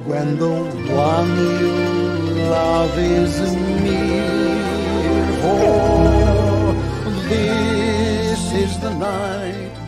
when the one you love is near. For this is the night